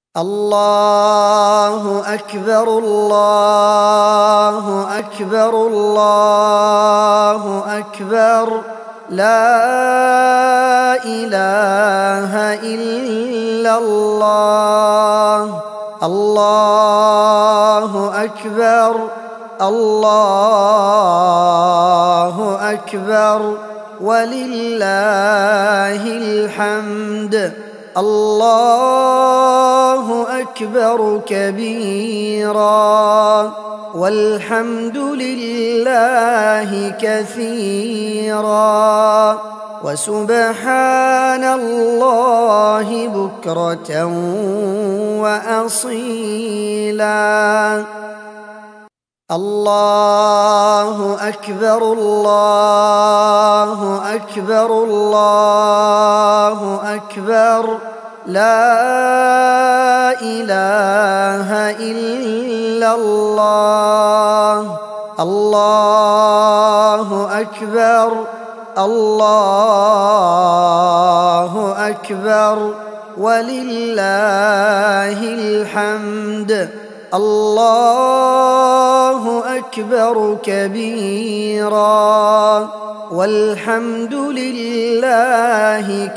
الله أكبر الله أكبر الله أكبر لا إله إلا الله. الله أكبر الله أكبر ولله الحمد. الله أكبر كبيرا والحمد لله كثيرا وسبحان الله بكرة وأصيلا. الله أكبر الله أكبر الله أكبر لا إله إلا الله. الله أكبر الله أكبر ولله الحمد. الله أكبر كبيرا والحمد لله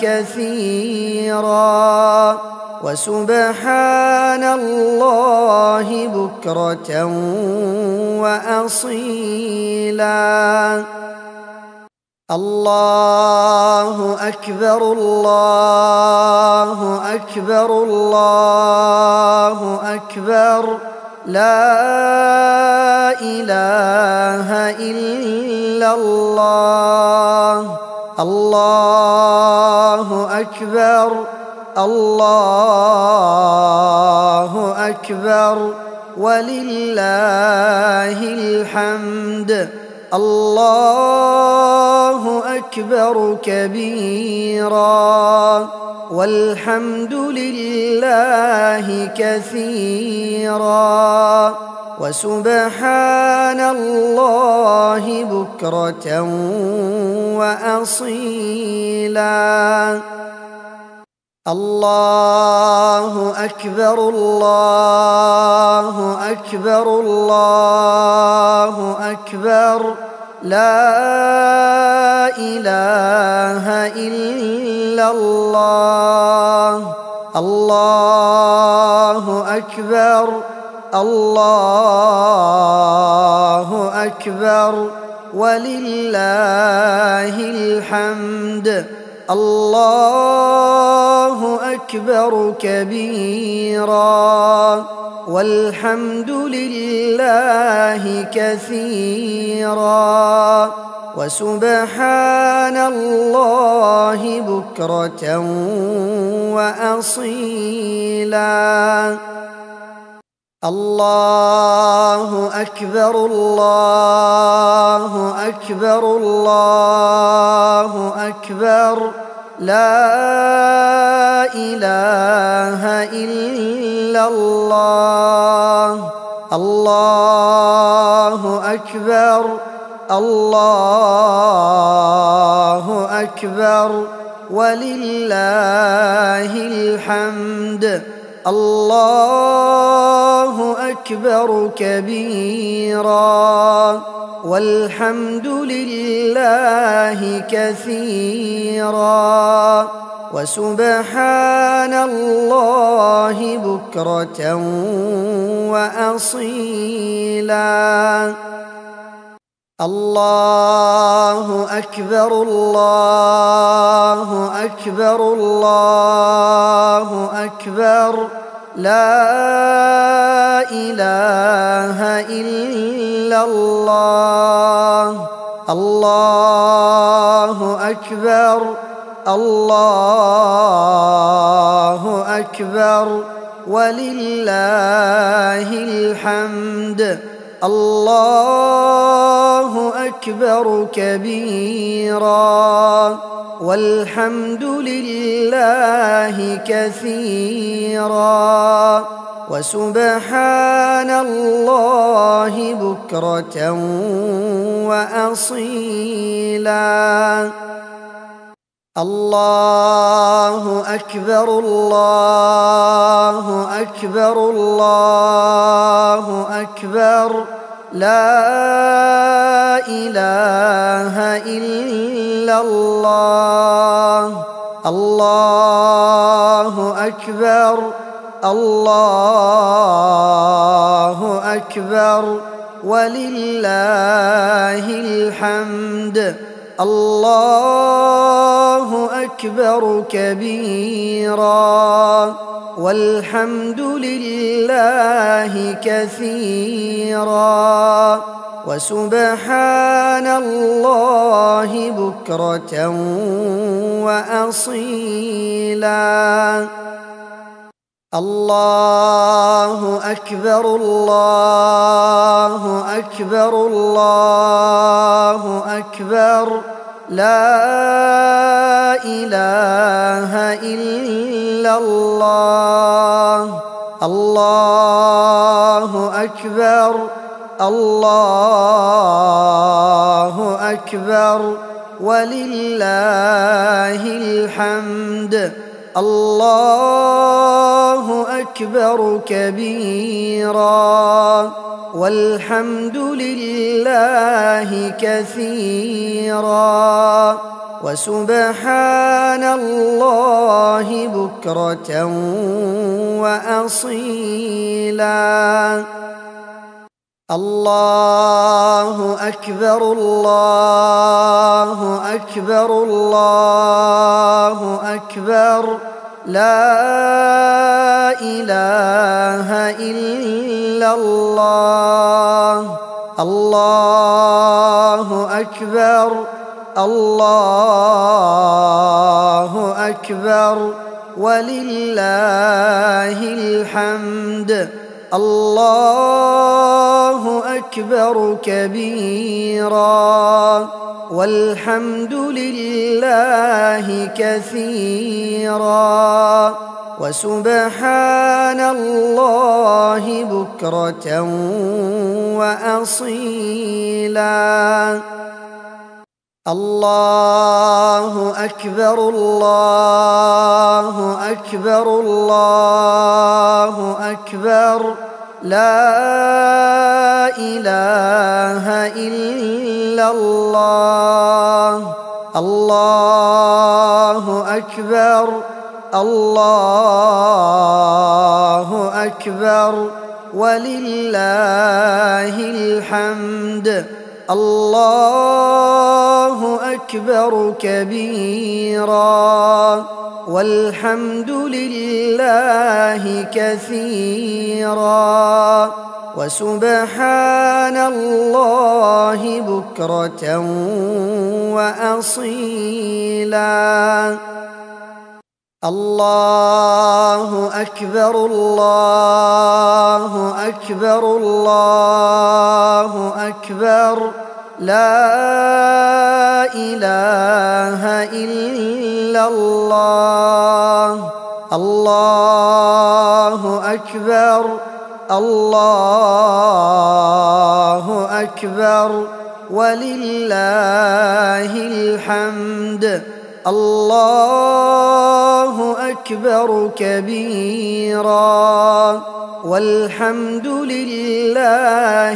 كثيرا وسبحان الله بكرة وأصيلا. الله أكبر الله أكبر الله أكبر لا إله إلا الله. الله أكبر الله أكبر ولله الحمد. الله أكبر كبيرا والحمد لله كثيرا وسبحان الله بكرة وأصيلا. الله أكبر الله أكبر الله أكبر لا إله إلا الله. الله أكبر الله أكبر ولله الحمد. الله أكبر كبيرا والحمد لله كثيرا وسبحان الله بكرة وأصيلا. الله أكبر الله أكبر الله أكبر لا إله إلا الله. الله أكبر الله أكبر ولله الحمد. الله أكبر كبيرا والحمد لله كثيرا وسبحان الله بكرة وأصيلا. الله أكبر الله أكبر الله أكبر لا إله إلا الله. الله أكبر الله أكبر ولله الحمد. الله أكبر كبيرا والحمد لله كثيرا وسبحان الله بكرة وأصيلا. الله أكبر الله أكبر الله أكبر لا إله إلا الله الله أكبر الله أكبر ولله الحمد الله أكبر كبيرا والحمد لله كثيرا وسبحان الله بكرة وأصيلا الله أكبر الله أكبر الله أكبر لا إله إلا الله الله أكبر الله أكبر ولله الحمد الله أكبر كبيرا والحمد لله كثيرا وسبحان الله بكرة وأصيلا الله أكبر الله أكبر الله أكبر لا إله إلا الله الله أكبر الله أكبر ولله الحمد الله أكبر كبيرا والحمد لله كثيرا وسبحان الله بكرة وأصيلا الله أكبر الله أكبر الله أكبر لا إله إلا الله الله أكبر الله أكبر ولله الحمد الله أكبر كبيرا والحمد لله كثيرا وسبحان الله بكرة وأصيلا الله أكبر الله أكبر الله أكبر لا إله إلا الله الله أكبر الله أكبر ولله الحمد الله أكبر كبيرا والحمد لله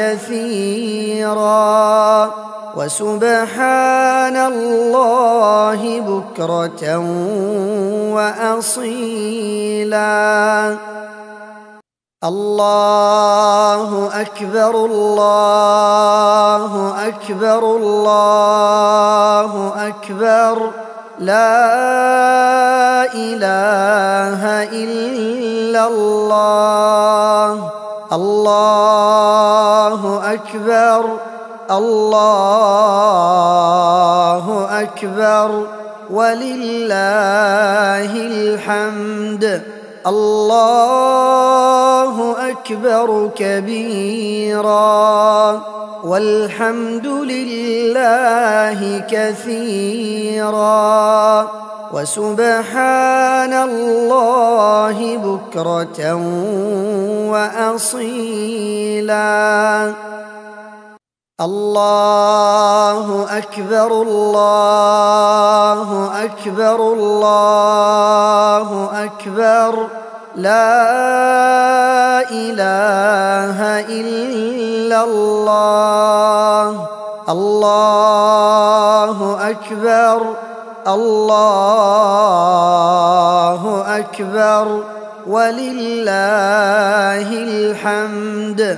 كثيرا وسبحان الله بكرة وأصيلا الله أكبر الله أكبر الله أكبر لا إله إلا الله الله أكبر الله أكبر ولله الحمد الله أكبر كبيرا والحمد لله كثيرا وسبحان الله بكرة وأصيلا الله أكبر الله أكبر الله أكبر لا إله إلا الله الله أكبر الله أكبر ولله الحمد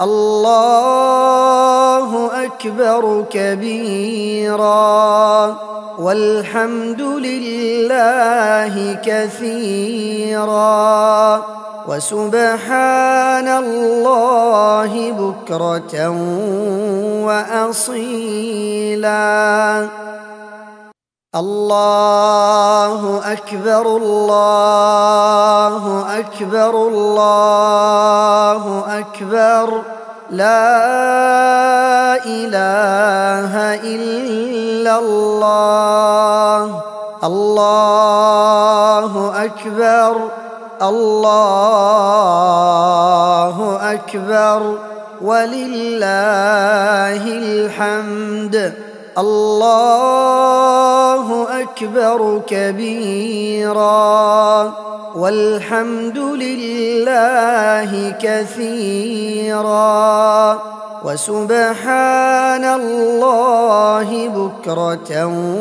الله أكبر كبيرا والحمد لله كثيرا وسبحان الله بكرة وأصيلا الله أكبر الله أكبر الله أكبر لا إله إلا الله الله أكبر الله أكبر ولله الحمد الله أكبر كبيرا والحمد لله كثيرا وسبحان الله بكرة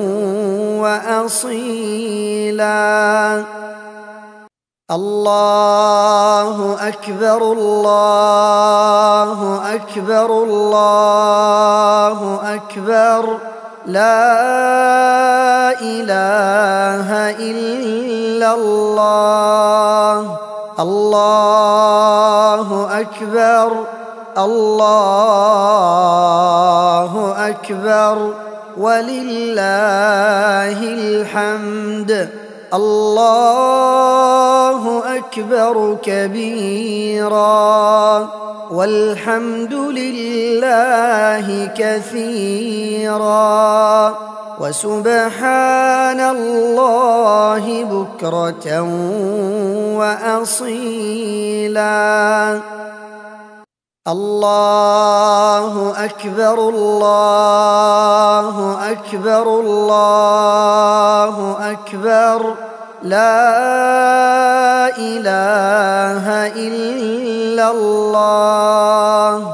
وأصيلا الله أكبر الله أكبر الله أكبر لا إله إلا الله الله أكبر الله أكبر ولله الحمد الله أكبر كبيرا والحمد لله كثيرا وسبحان الله بكرة وأصيلا الله أكبر الله أكبر الله أكبر لا إله إلا الله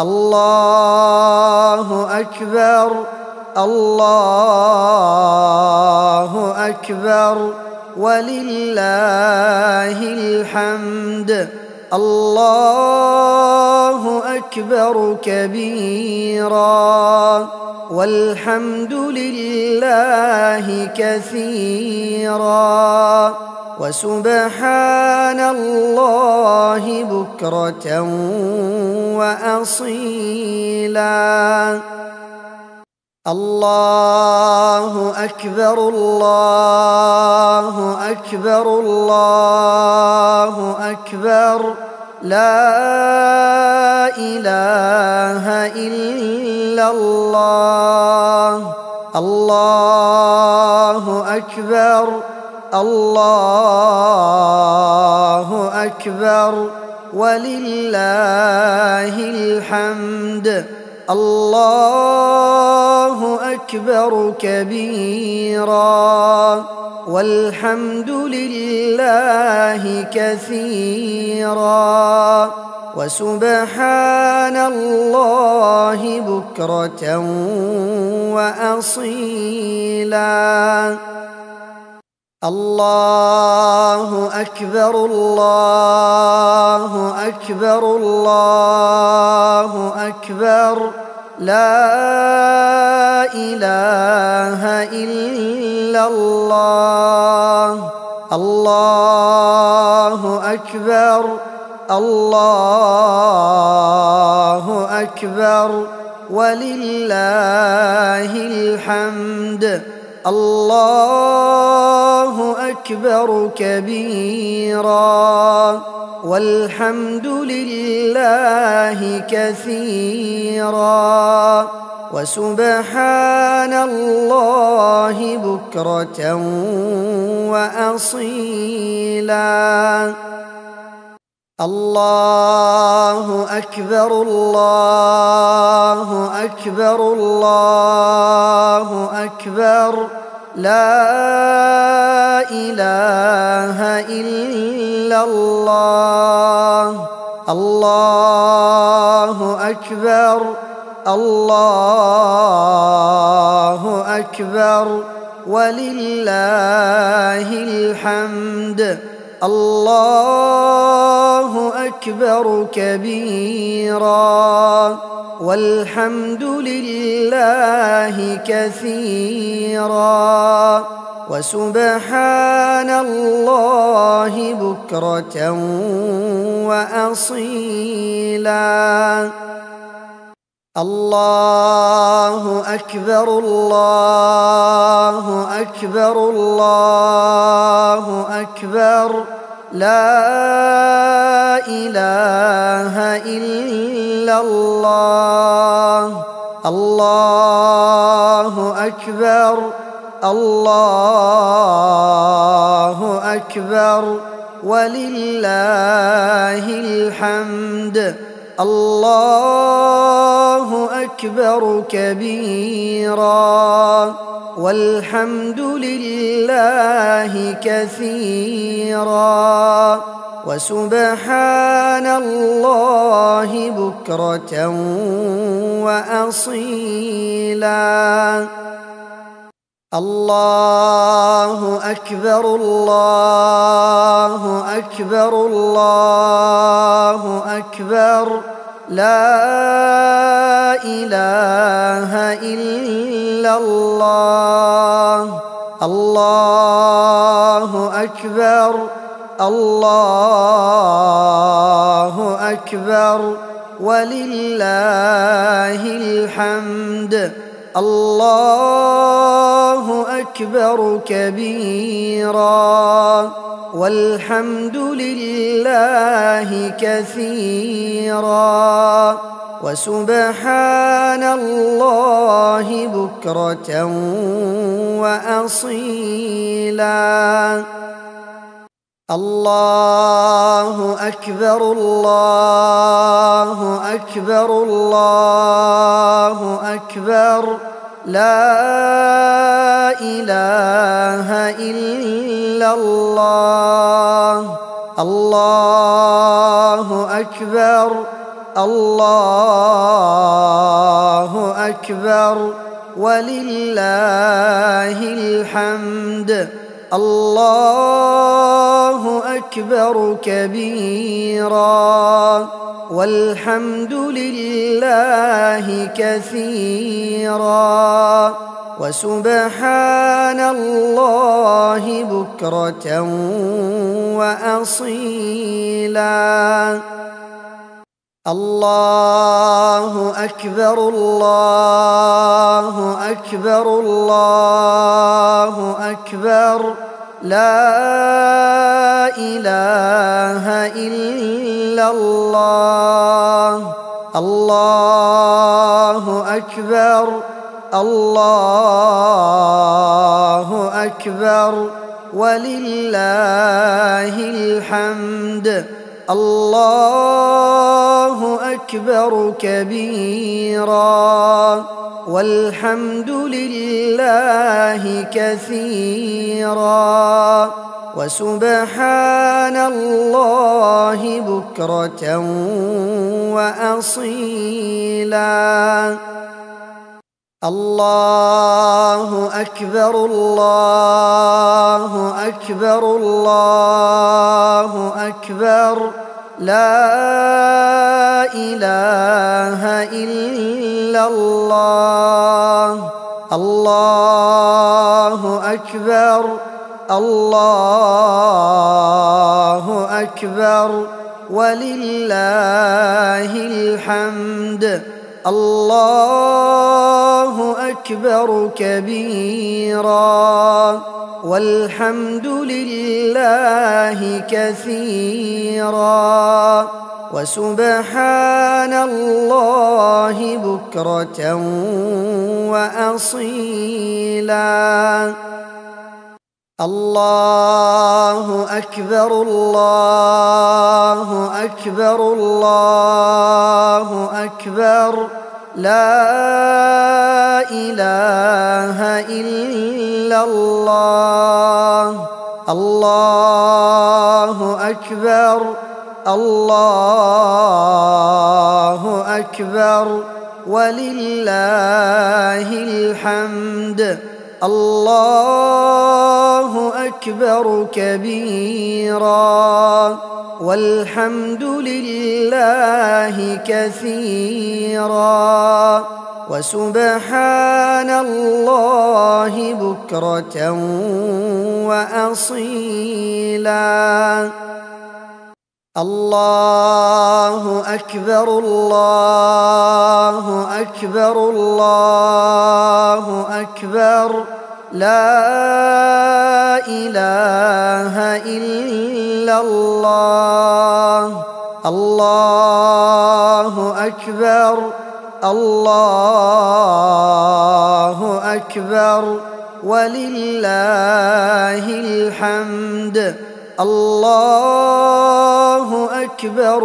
الله أكبر الله أكبر ولله الحمد الله أكبر كبيرا والحمد لله كثيرا وسبحان الله بكرة وأصيلا الله أكبر الله أكبر الله أكبر لا إله إلا الله الله أكبر الله أكبر ولله الحمد الله أكبر كبيرا والحمد لله كثيرا وسبحان الله بكرة وأصيلا الله أكبر الله أكبر الله أكبر لا إله إلا الله الله أكبر الله أكبر ولله الحمد الله أكبر كبيرا والحمد لله كثيرا وسبحان الله بكرة وأصيلا الله أكبر الله أكبر الله أكبر لا إله إلا الله الله أكبر الله أكبر ولله الحمد الله أكبر كبيرا والحمد لله كثيرا وسبحان الله بكرة وأصيلا الله أكبر الله أكبر الله أكبر لا إله إلا الله الله أكبر الله أكبر ولله الحمد الله أكبر كبيرا والحمد لله كثيرا وسبحان الله بكرة وأصيلا الله أكبر الله أكبر الله أكبر لا إله إلا الله الله أكبر الله أكبر ولله الحمد الله أكبر كبيرا والحمد لله كثيرا وسبحان الله بكرة وأصيلا الله أكبر الله أكبر الله أكبر لا إله إلا الله الله أكبر الله أكبر ولله الحمد الله أكبر كبيرا والحمد لله كثيرا وسبحان الله بكرة وأصيلا الله أكبر الله أكبر الله أكبر لا إله إلا الله الله أكبر الله أكبر ولله الحمد الله أكبر كبيرا والحمد لله كثيرا وسبحان الله بكرة وأصيلا الله أكبر الله أكبر الله أكبر لا إله إلا الله الله أكبر الله أكبر ولله الحمد الله أكبر كبيرا والحمد لله كثيرا وسبحان الله بكرة وأصيلا الله أكبر الله أكبر الله أكبر لا إله إلا الله الله أكبر الله أكبر ولله الحمد الله أكبر كبيرا والحمد لله كثيرا وسبحان الله بكرة وأصيلا الله أكبر الله أكبر الله أكبر لا إله إلا الله الله أكبر الله أكبر ولله الحمد الله أكبر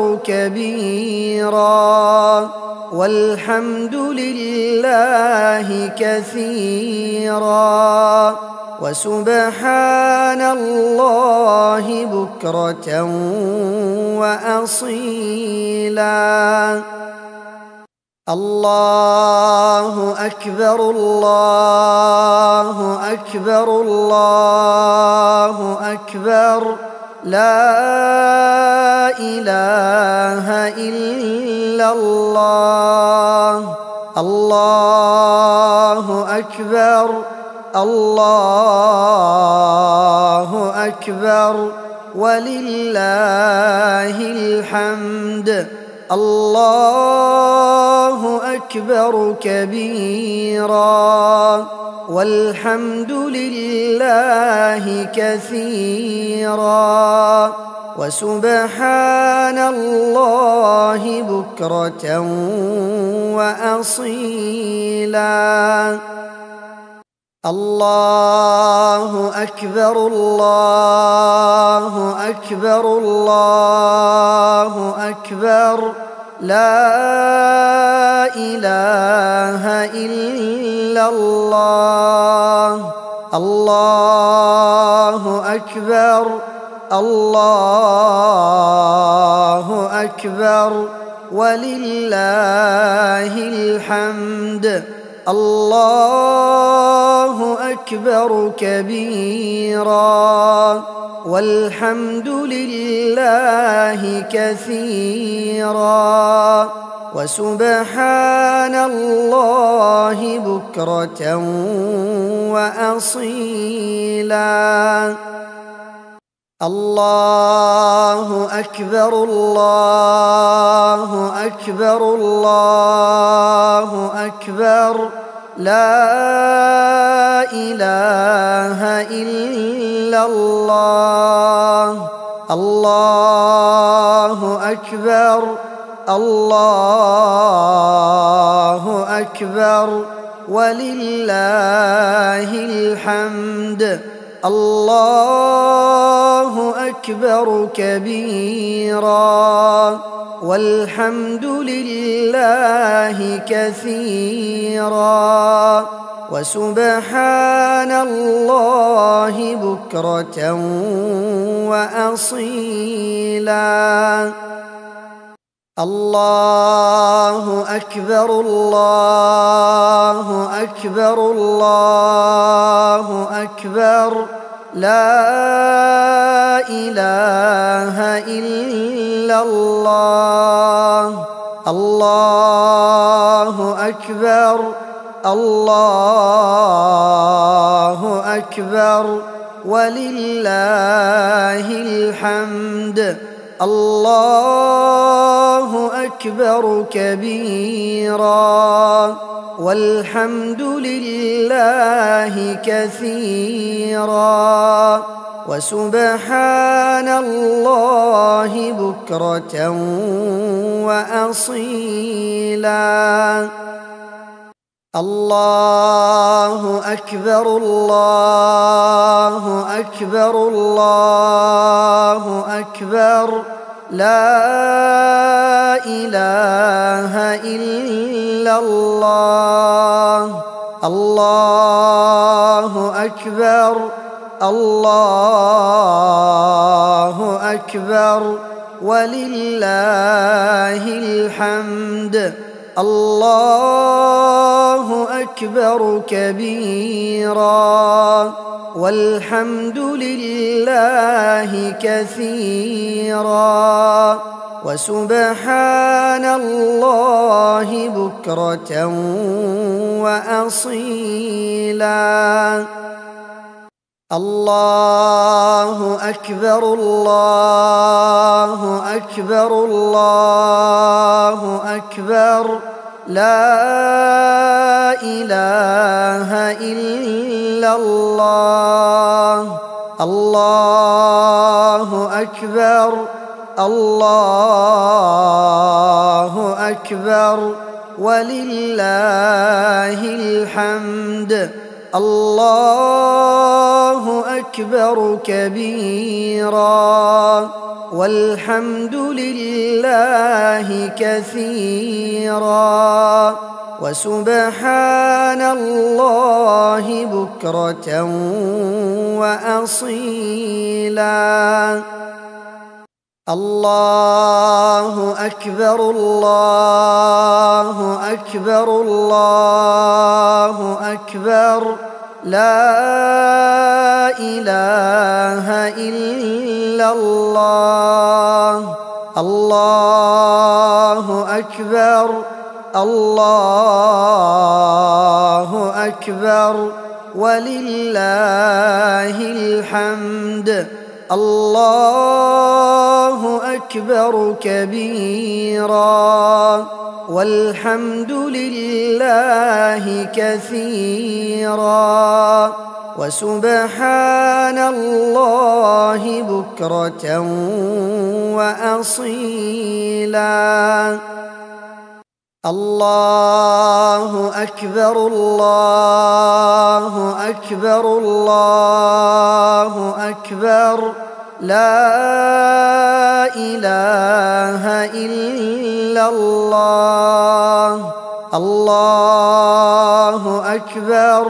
كبيرا والحمد لله كثيرا وسبحان الله بكرة وأصيلا الله أكبر الله أكبر الله أكبر لا إله إلا الله الله أكبر الله أكبر ولله الحمد الله أكبر كبيرا والحمد لله كثيرا وسبحان الله بكرة وأصيلا الله أكبر الله أكبر الله أكبر لا إله إلا الله الله أكبر الله أكبر ولله الحمد الله أكبر كبيرا والحمد لله كثيرا وسبحان الله بكرة وأصيلا الله أكبر الله أكبر الله أكبر لا إله إلا الله الله أكبر الله أكبر ولله الحمد الله أكبر كبيرا والحمد لله كثيرا وسبحان الله بكرة وأصيلا الله أكبر الله أكبر الله أكبر لا إله إلا الله الله أكبر الله أكبر ولله الحمد الله أكبر كبيرا والحمد لله كثيرا وسبحان الله بكرة وأصيلا الله أكبر الله أكبر الله أكبر لا إله إلا الله. الله أكبر الله أكبر ولله الحمد. الله أكبر كبيرا والحمد لله كثيرا وسبحان الله بكرة وأصيلا. الله أكبر الله أكبر الله أكبر لا إله إلا الله. الله أكبر الله أكبر ولله الحمد. الله أكبر كبيرا والحمد لله كثيرا وسبحان الله بكرة وأصيلا. الله أكبر الله أكبر الله أكبر لا إله إلا الله. الله أكبر الله أكبر ولله الحمد. الله أكبر كبيرا والحمد لله كثيرا وسبحان الله بكرة وأصيلا. الله أكبر الله أكبر الله أكبر لا إله إلا الله. الله أكبر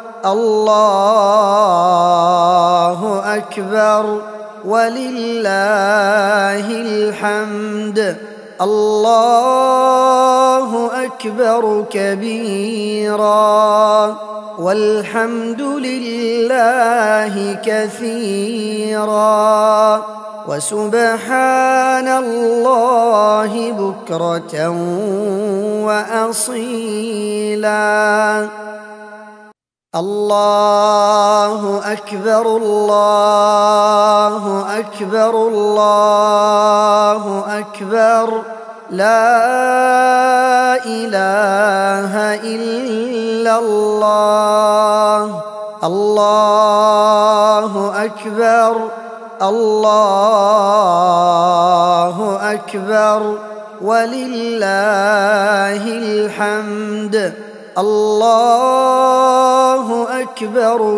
الله أكبر ولله الحمد. الله أكبر كبيرا والحمد لله كثيرا وسبحان الله بكرة وأصيلا. الله أكبر الله أكبر الله أكبر لا إله إلا الله. الله أكبر الله أكبر ولله الحمد. الله أكبر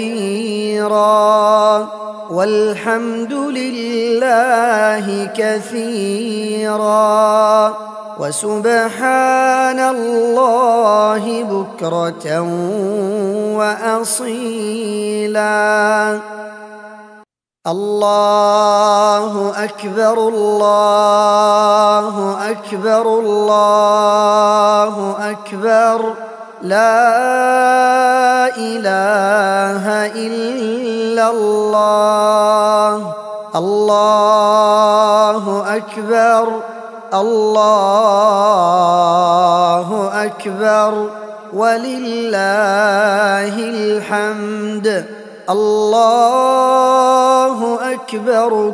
كبيرا والحمد لله كثيرا وسبحان الله بكرة وأصيلا. الله أكبر الله أكبر الله أكبر لا إله إلا الله. الله أكبر الله أكبر ولله الحمد. الله أكبر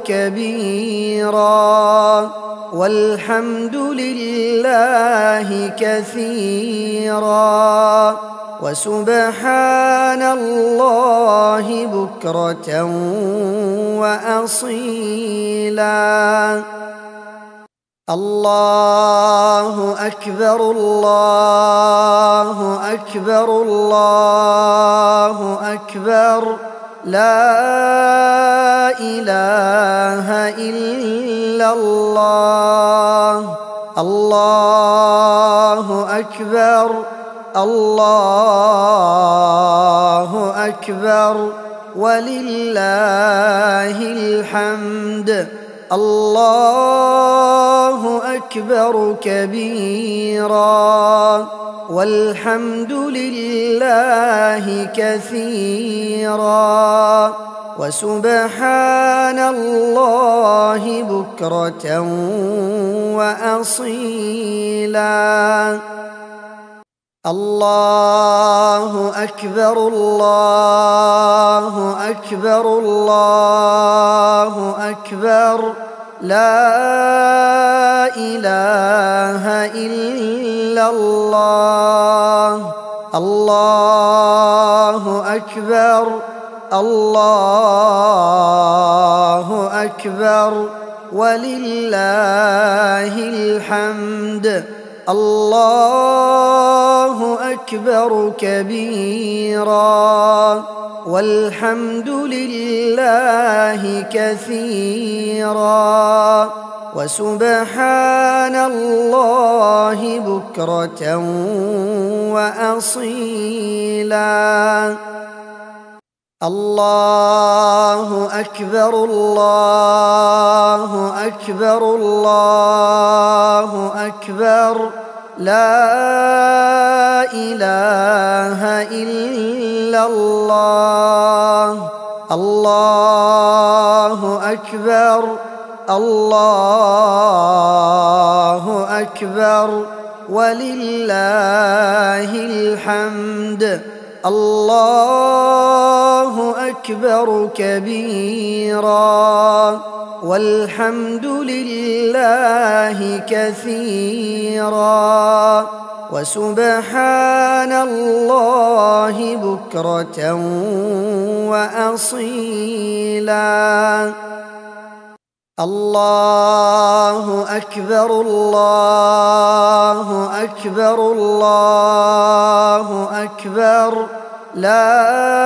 كبيرا والحمد لله كثيرا وسبحان الله بكرة وأصيلا. الله أكبر الله أكبر الله أكبر لا إله إلا الله. الله أكبر الله أكبر ولله الحمد. الله أكبر كبيرا والحمد لله كثيرا وسبحان الله بكرة وأصيلا. الله أكبر الله أكبر الله أكبر لا إله إلا الله. الله أكبر الله أكبر ولله الحمد. الله أكبر كبيرا والحمد لله كثيرا وسبحان الله بكرة وأصيلا. الله أكبر الله أكبر الله أكبر لا إله إلا الله. الله أكبر الله أكبر ولله الحمد. الله أكبر كبيرا والحمد لله كثيرا وسبحان الله بكرة وأصيلا. الله أكبر الله أكبر الله أكبر لا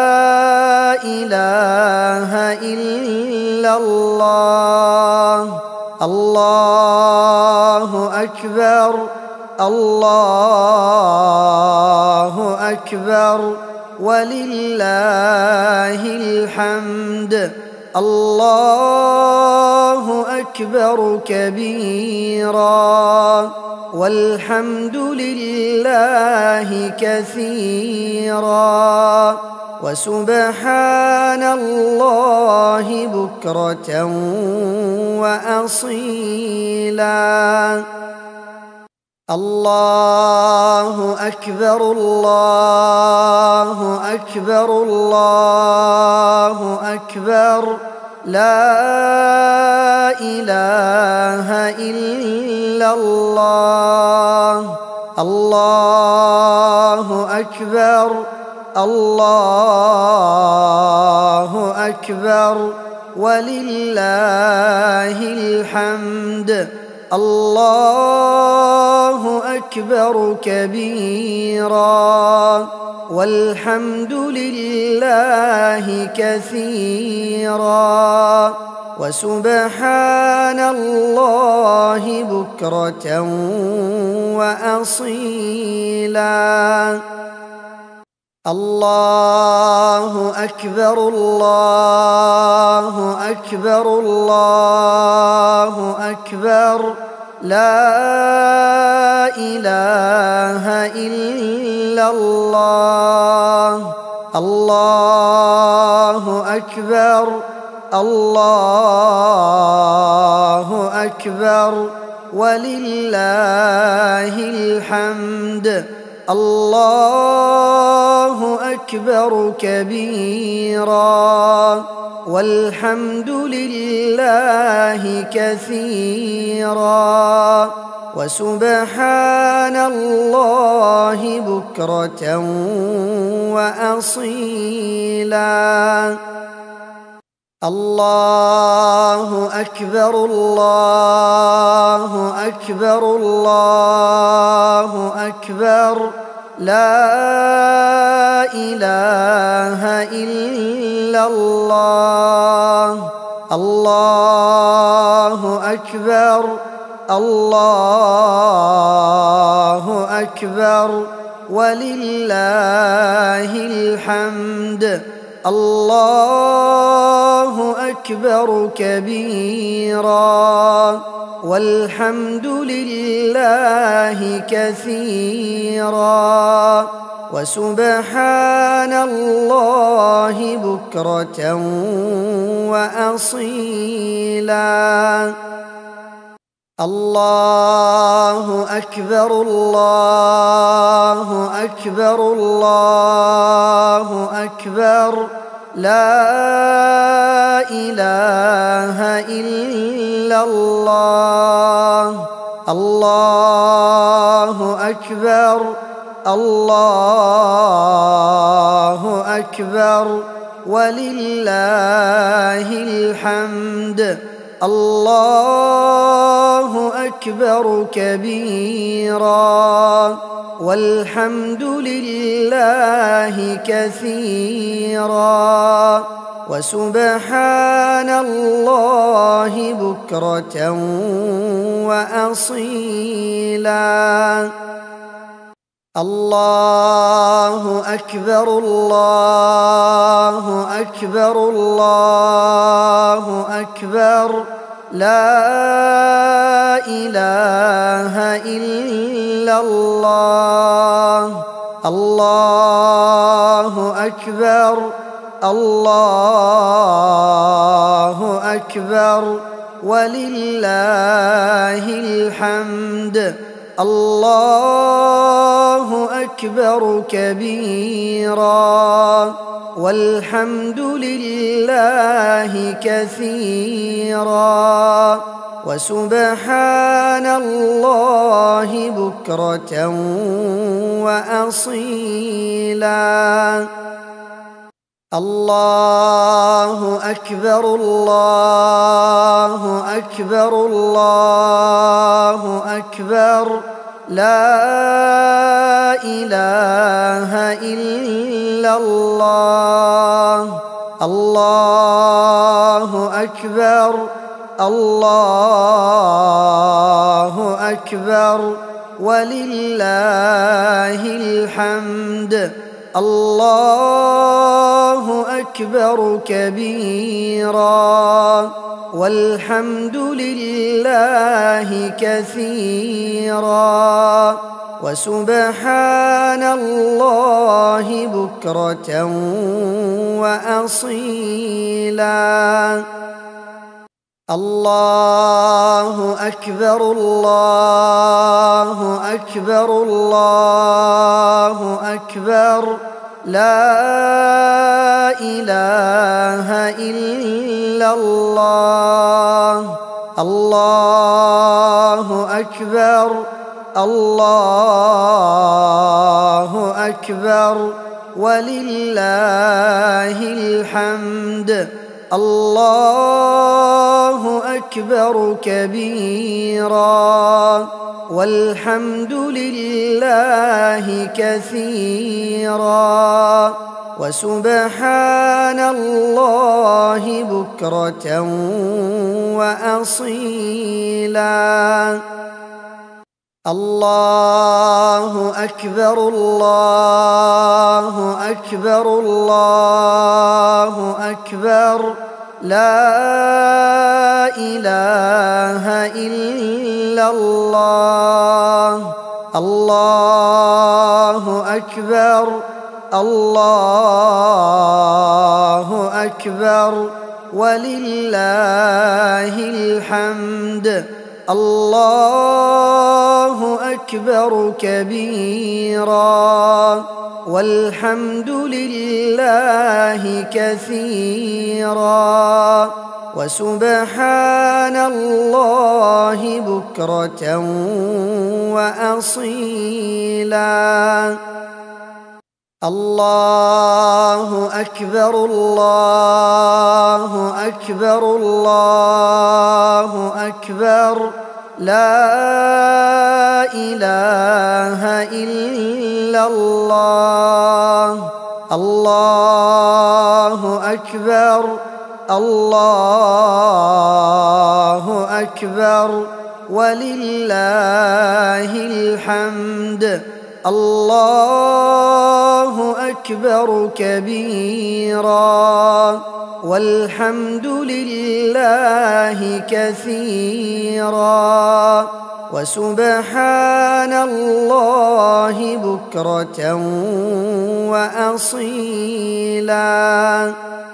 إله إلا الله. الله أكبر الله أكبر ولله الحمد. الله أكبر كبيرا والحمد لله كثيرا وسبحان الله بكرة وأصيلا. الله أكبر الله أكبر الله أكبر لا إله إلا الله. الله أكبر الله أكبر ولله الحمد. الله أكبر كبيرا والحمد لله كثيرا وسبحان الله بكرة وأصيلا. الله أكبر الله أكبر الله أكبر لا إله إلا الله. الله أكبر الله أكبر ولله الحمد. الله أكبر كبيرا والحمد لله كثيرا وسبحان الله بكرة وأصيلا. الله أكبر الله أكبر الله أكبر لا إله إلا الله. الله أكبر الله أكبر ولله الحمد. الله أكبر كبيرا والحمد لله كثيرا وسبحان الله بكرة وأصيلا. الله أكبر الله أكبر الله أكبر لا إله إلا الله. الله أكبر الله أكبر ولله الحمد. الله أكبر كبيرا والحمد لله كثيرا وسبحان الله بكرة وأصيلا. الله أكبر الله أكبر الله أكبر لا إله إلا الله. الله أكبر الله أكبر ولله الحمد. الله أكبر كبيرا والحمد لله كثيرا وسبحان الله بكرة وأصيلا. الله أكبر الله أكبر الله أكبر لا إله إلا الله. الله أكبر الله أكبر ولله الحمد. الله أكبر كبيرا والحمد لله كثيرا وسبحان الله بكرة وأصيلا. الله أكبر الله أكبر الله أكبر لا إله إلا الله. الله أكبر الله أكبر ولله الحمد. الله أكبر كبيرا والحمد لله كثيرا وسبحان الله بكرة وأصيلا. الله أكبر الله أكبر الله أكبر لا إله إلا الله. الله أكبر الله أكبر ولله الحمد. الله أكبر كبيرا والحمد لله كثيرا وسبحان الله بكرة وأصيلا. الله أكبر الله أكبر الله أكبر لا إله إلا الله. الله أكبر الله أكبر ولله الحمد. الله أكبر كبيرا والحمد لله كثيرا وسبحان الله بكرة وأصيلا.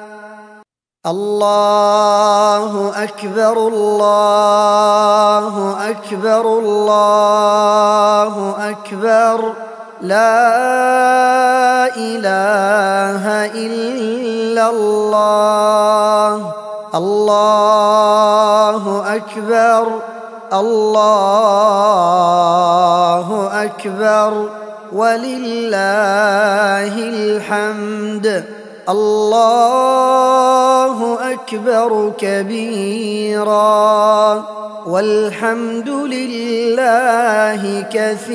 الله أكبر الله أكبر الله أكبر لا إله إلا الله. الله أكبر الله أكبر ولله الحمد. الله أكبر كبيرا والحمد لله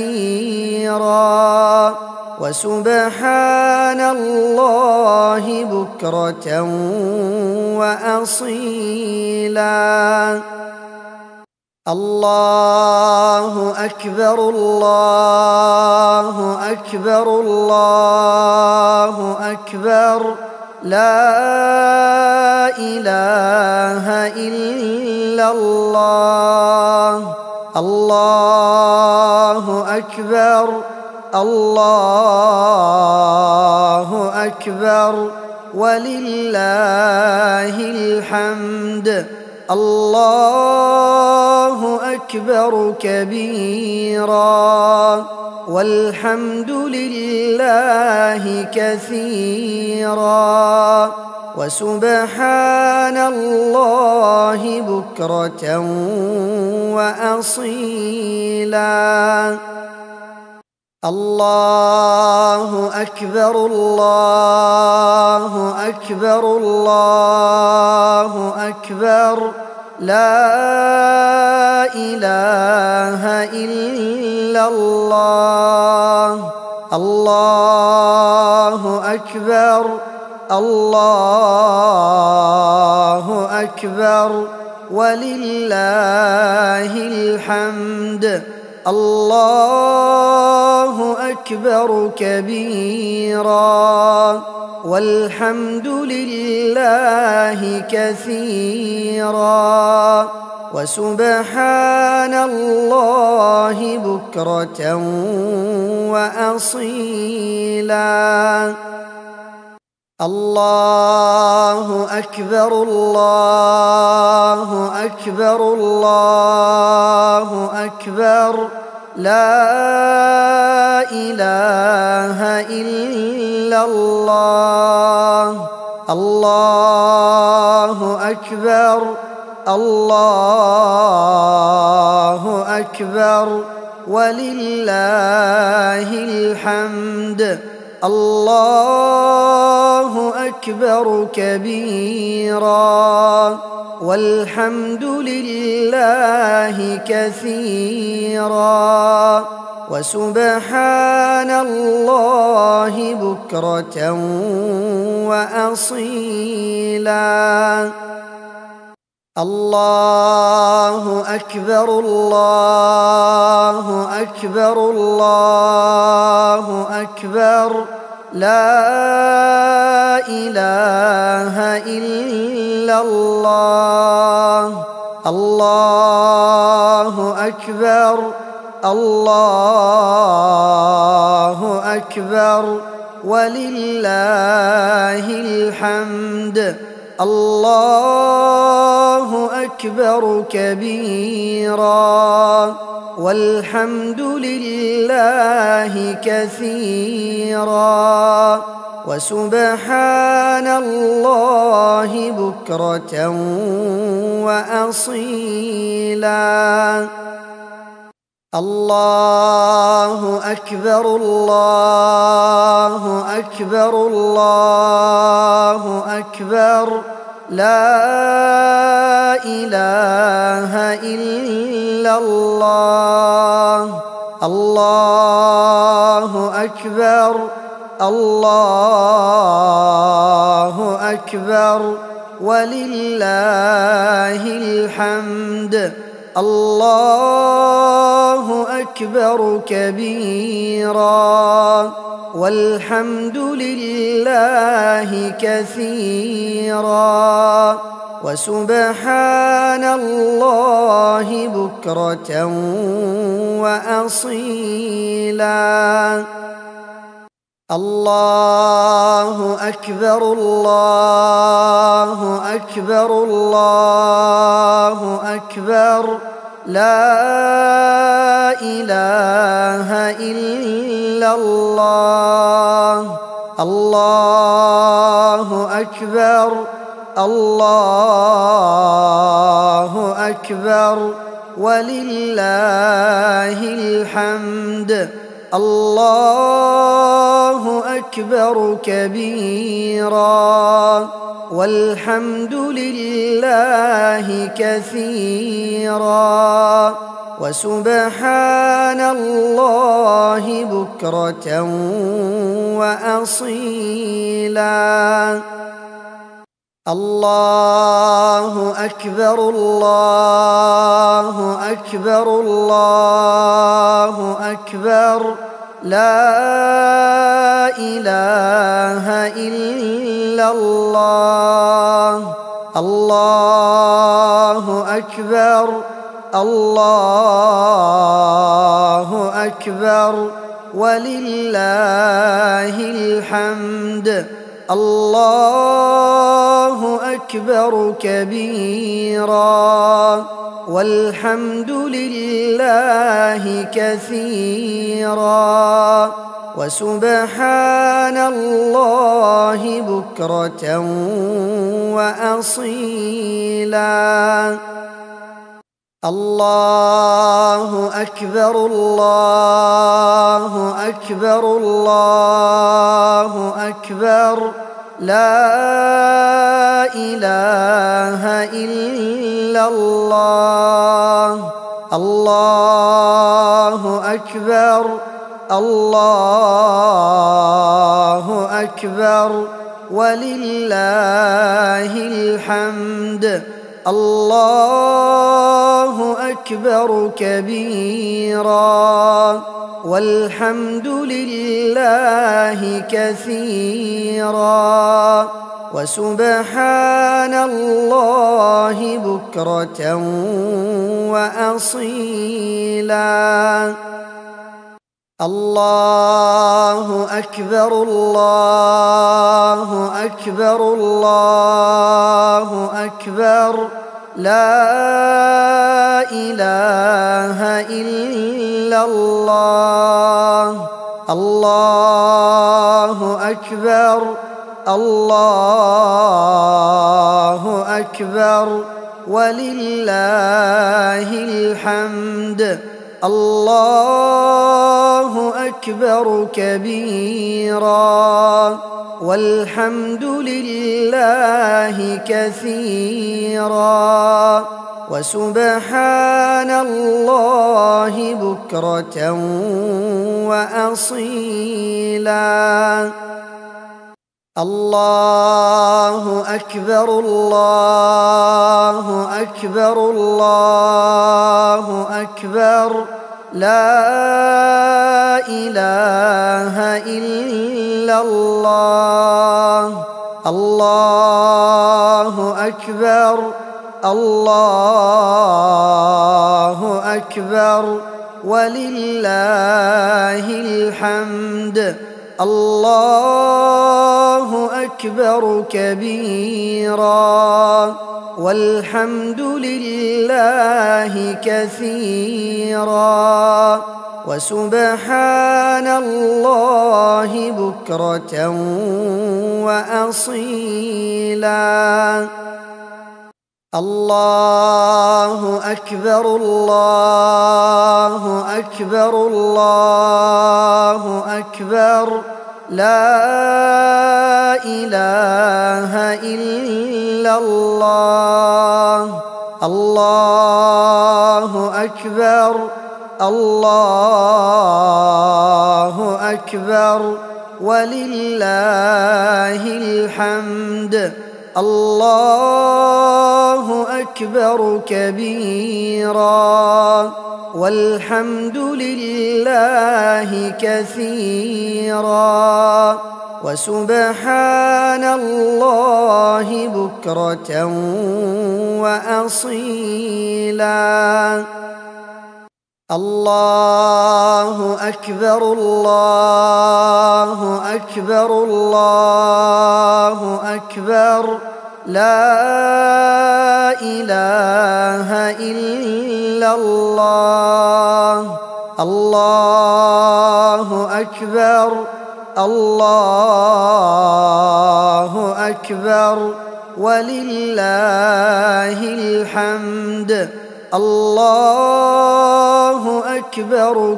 كثيرا وسبحان الله بكرة وأصيلا. الله أكبر الله أكبر الله أكبر لا إله إلا الله. الله أكبر الله أكبر ولله الحمد. الله أكبر كبيرا والحمد لله كثيرا وسبحان الله بكرة وأصيلا. الله أكبر الله أكبر الله أكبر لا إله إلا الله. الله أكبر الله أكبر ولله الحمد. الله أكبر كبيرا والحمد لله كثيرا وسبحان الله بكرة وأصيلا. الله أكبر الله أكبر الله أكبر لا إله إلا الله. الله أكبر الله أكبر ولله الحمد. الله أكبر كبيرا والحمد لله كثيرا وسبحان الله بكرة وأصيلا. الله أكبر الله أكبر الله أكبر لا إله إلا الله. الله أكبر الله أكبر ولله الحمد. الله أكبر كبيرا والحمد لله كثيرا وسبحان الله بكرة وأصيلا. الله أكبر الله أكبر الله أكبر لا إله إلا الله. الله أكبر الله أكبر ولله الحمد. الله أكبر كبيرا والحمد لله كثيرا وسبحان الله بكرة وأصيلا. الله أكبر الله أكبر الله أكبر لا إله إلا الله. الله أكبر الله أكبر ولله الحمد. الله أكبر كبيرا والحمد لله كثيرا وسبحان الله بكرة وأصيلا. الله أكبر الله أكبر الله أكبر لا إله إلا الله. الله أكبر الله أكبر ولله الحمد. الله أكبر كبيرا والحمد لله كثيرا وسبحان الله بكرة وأصيلا. الله أكبر الله أكبر الله أكبر لا إله إلا الله. الله أكبر الله أكبر ولله الحمد. الله أكبر كبيرا والحمد لله كثيرا وسبحان الله بكرة وأصيلا. الله أكبر الله أكبر الله أكبر لا إله إلا الله. الله أكبر الله أكبر ولله الحمد. الله أكبر كبيرا والحمد لله كثيرا وسبحان الله بكرة وأصيلا. الله أكبر الله أكبر الله أكبر لا إله إلا الله. الله أكبر الله أكبر ولله الحمد. الله أكبر كبيرا والحمد لله كثيرا وسبحان الله بكرة وأصيلا. الله أكبر الله أكبر الله أكبر لا إله إلا الله. الله أكبر الله أكبر ولله الحمد. الله أكبر كبيرا والحمد لله كثيرا وسبحان الله بكرة وأصيلا. الله أكبر الله أكبر الله أكبر لا إله إلا الله. الله أكبر الله أكبر ولله الحمد. الله أكبر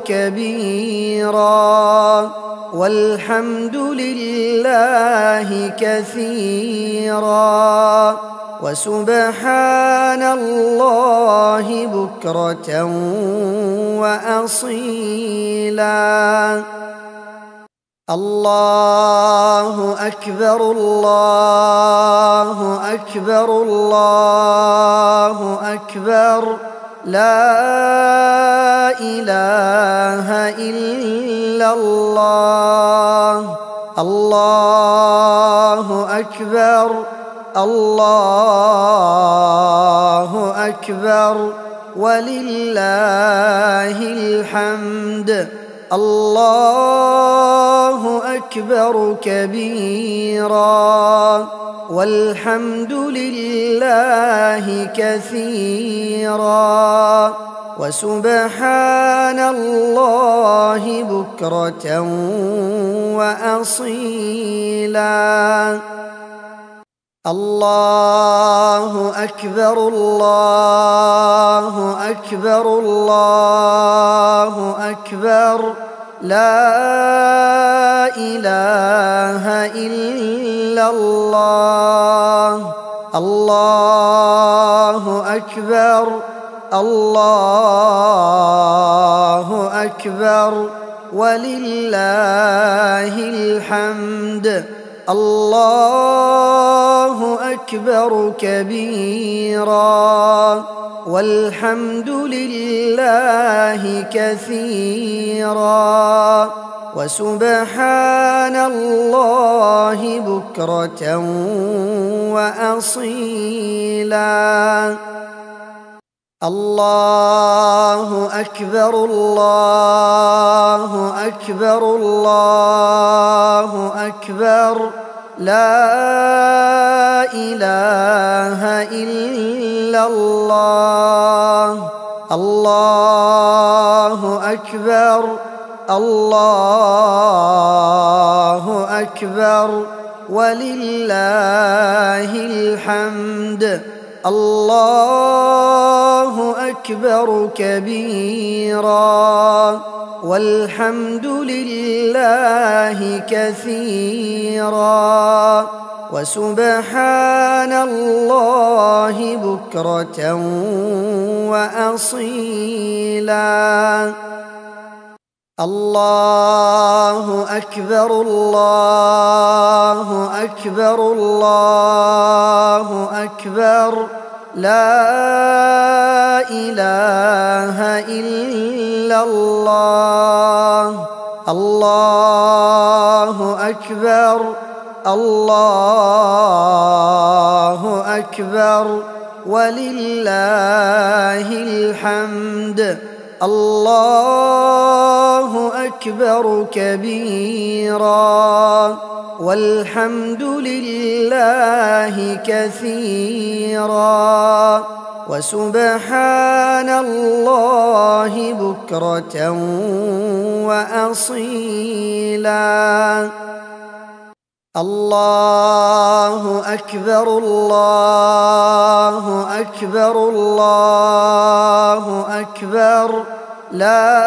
كبيرا والحمد لله كثيرا وسبحان الله بكرة وأصيلا. الله أكبر الله أكبر الله أكبر لا إله إلا الله. الله أكبر الله أكبر ولله الحمد. الله أكبر كبيرا والحمد لله كثيرا وسبحان الله بكرة وأصيلا. الله أكبر الله أكبر الله أكبر لا إله إلا الله. الله أكبر الله أكبر ولله الحمد. الله أكبر كبيرا والحمد لله كثيرا وسبحان الله بكرة وأصيلا. الله أكبر الله أكبر الله أكبر لا إله إلا الله. الله أكبر الله أكبر ولله الحمد. الله أكبر كبيرا والحمد لله كثيرا وسبحان الله بكرة وأصيلا. الله أكبر الله أكبر الله أكبر لا إله إلا الله. الله أكبر الله أكبر ولله الحمد. الله أكبر كبيرا والحمد لله كثيرا وسبحان الله بكرة وأصيلا. الله أكبر الله أكبر الله أكبر لا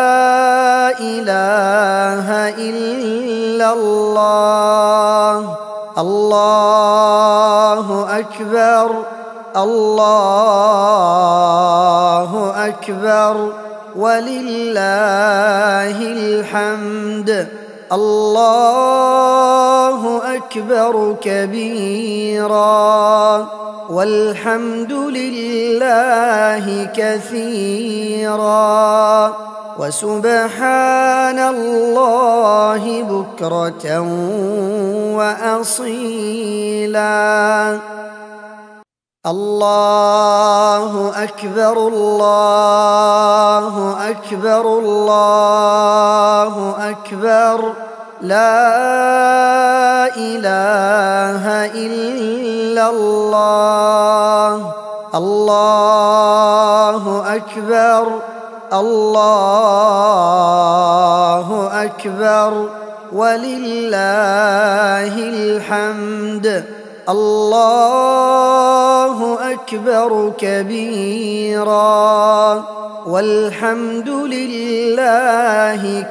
إله إلا الله. الله أكبر الله أكبر ولله الحمد. الله أكبر كبيرا والحمد لله كثيرا وسبحان الله بكرة وأصيلا. الله أكبر الله أكبر الله أكبر لا إله إلا الله. الله أكبر الله أكبر ولله الحمد. الله أكبر كبيرا والحمد لله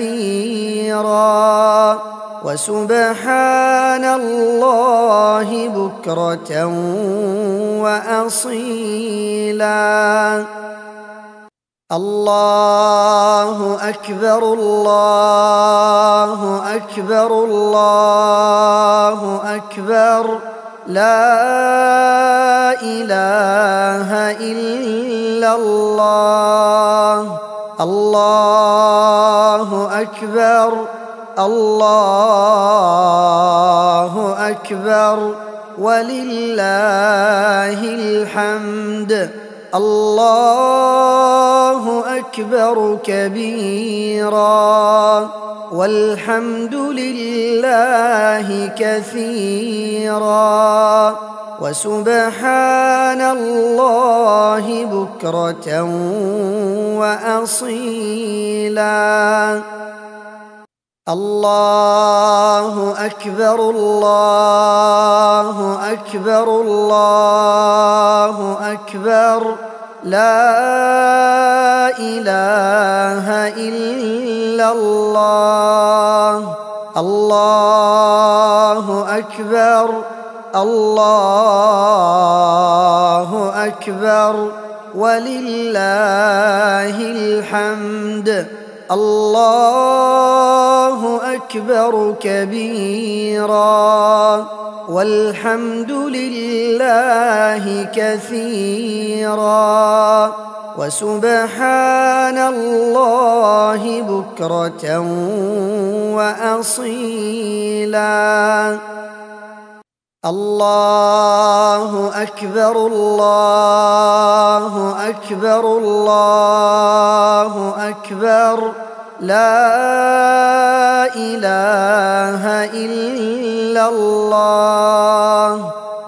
كثيرا وسبحان الله بكرة وأصيلا. الله أكبر الله أكبر الله أكبر لا إله إلا الله. الله أكبر الله أكبر ولله الحمد. الله أكبر كبيرا والحمد لله كثيرا وسبحان الله بكرة وأصيلا. الله أكبر الله أكبر الله أكبر لا إله إلا الله. الله أكبر الله أكبر ولله الحمد. الله أكبر كبيرا والحمد لله كثيرا وسبحان الله بكرة وأصيلا. الله أكبر الله أكبر الله أكبر لا إله إلا الله.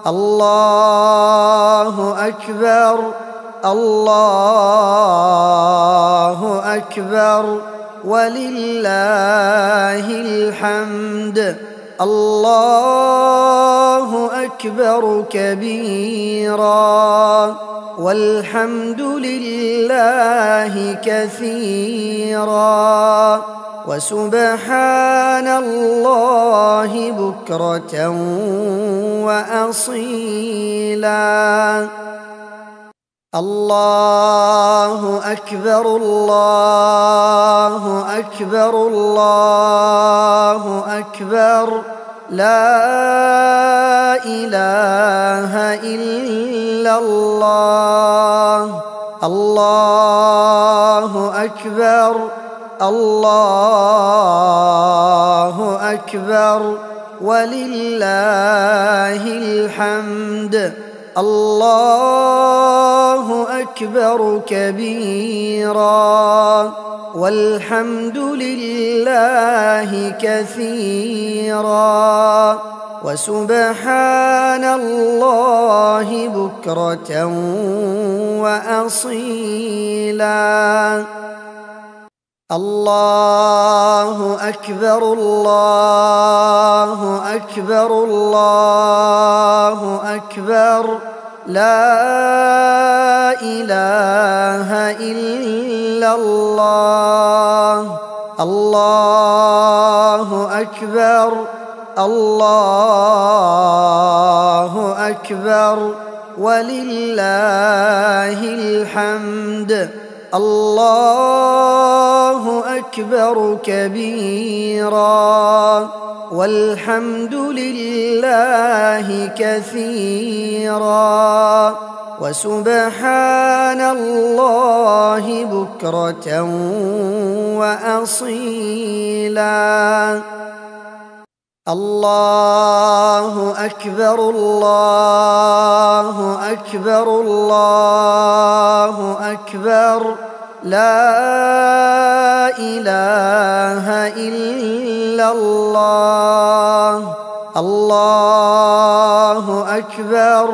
الله أكبر الله أكبر ولله الحمد. الله أكبر كبيرا والحمد لله كثيرا وسبحان الله بكرة وأصيلا. الله أكبر الله أكبر الله أكبر لا إله إلا الله. الله أكبر الله أكبر ولله الحمد. الله أكبر كبيرا والحمد لله كثيرا وسبحان الله بكرة وأصيلا. الله أكبر الله أكبر الله أكبر لا إله إلا الله. الله أكبر الله أكبر ولله الحمد. الله أكبر كبيرا والحمد لله كثيرا وسبحان الله بكرة وأصيلا. الله أكبر الله أكبر الله أكبر لا إله إلا الله. الله أكبر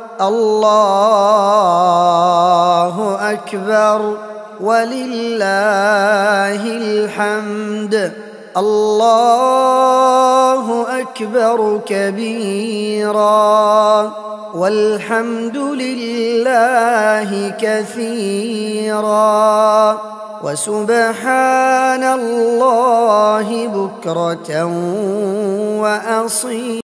الله أكبر ولله الحمد. الله أكبر كبيرا والحمد لله كثيرا وسبحان الله بكرة وأصيلا.